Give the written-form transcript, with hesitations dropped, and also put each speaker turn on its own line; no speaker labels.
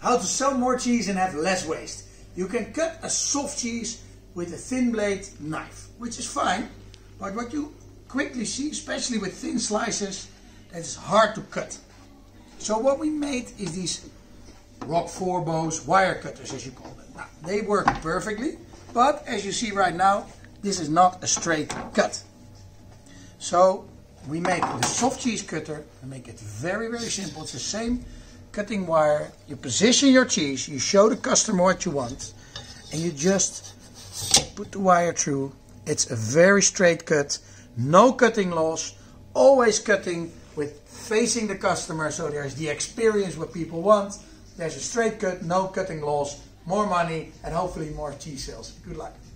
How to sell more cheese and have less waste. You can cut a soft cheese with a thin blade knife, which is fine, but what you quickly see, especially with thin slices, that is hard to cut. So what we made is these Roquefort Beau's wire cutters, as you call them. Now, they work perfectly, but as you see right now, this is not a straight cut. So we make the soft cheese cutter and make it very, very simple. It's the same cutting wire. You position your cheese, you show the customer what you want, and you just put the wire through. It's a very straight cut, no cutting loss, always cutting with facing the customer, so there's the experience what people want. There's a straight cut, no cutting loss, more money, and hopefully more cheese sales. Good luck.